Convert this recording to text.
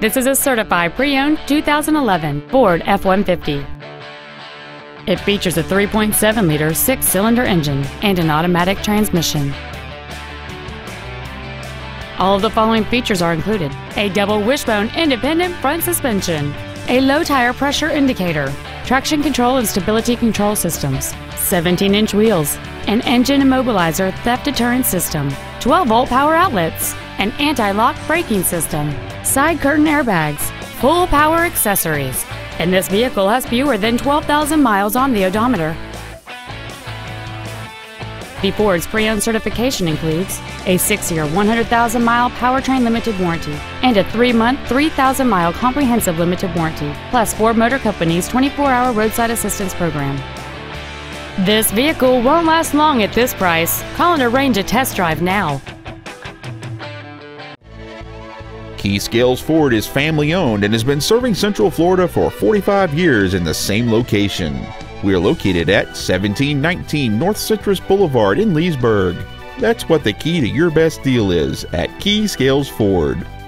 This is a certified pre-owned 2011 Ford F-150. It features a 3.7-liter six-cylinder engine and an automatic transmission. All of the following features are included: a double wishbone independent front suspension, a low tire pressure indicator, traction control and stability control systems, 17-inch wheels, an engine immobilizer theft deterrent system, 12-volt power outlets, an anti-lock braking system, side curtain airbags, full power accessories, and this vehicle has fewer than 12,000 miles on the odometer. The Ford's pre-owned certification includes a 6-year, 100,000-mile powertrain limited warranty and a 3-month, 3,000-mile comprehensive limited warranty, plus Ford Motor Company's 24-hour roadside assistance program. This vehicle won't last long at this price. Call and arrange a test drive now. Key Scales Ford is family owned and has been serving Central Florida for 45 years in the same location. We are located at 1719 North Citrus Boulevard in Leesburg. That's what the key to your best deal is at Key Scales Ford.